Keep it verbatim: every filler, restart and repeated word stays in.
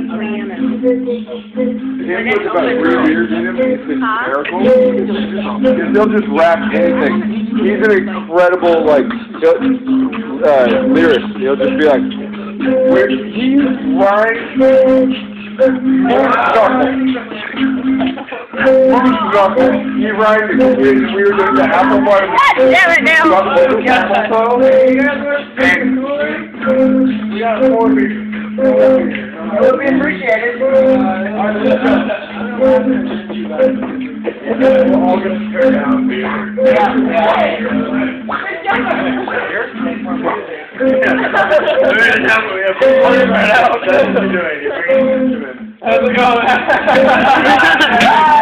His about three beers in him. It's hysterical. Because they'll just rap anything. He's an incredible, like, uh, lyricist. He'll just be like, where he's right. He writes it. We were doing the apple part of the damn it now. We got four beers. It would be appreciated. We're all going to tear down beer. Yeah, yeah. How's it going?